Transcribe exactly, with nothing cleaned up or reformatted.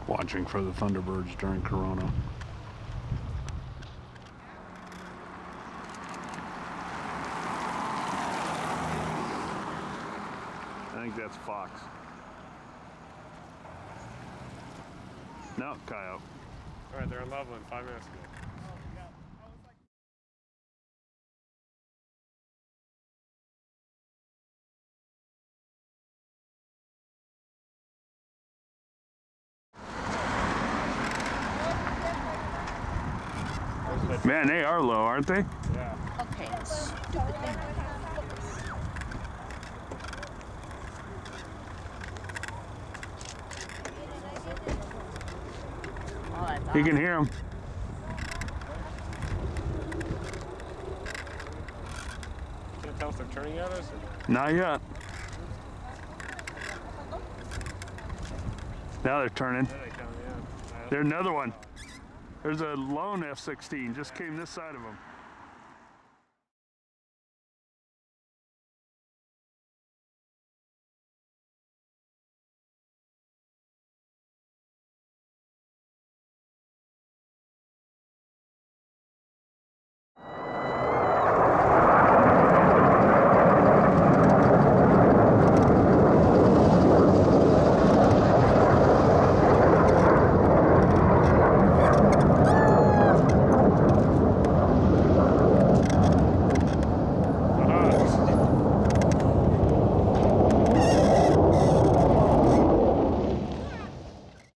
watching for the Thunderbirds during Corona. I think that's fox. No, coyote. All right, they're in Loveland five minutes ago. Man, they are low, aren't they? Yeah. Okay, stupid thing. Oh, that's You can awesome. hear them. Can't tell if they're turning at us or Not yet. Now they're turning. there they come, yeah. There's another one. There's a lone F sixteen, just came this side of them.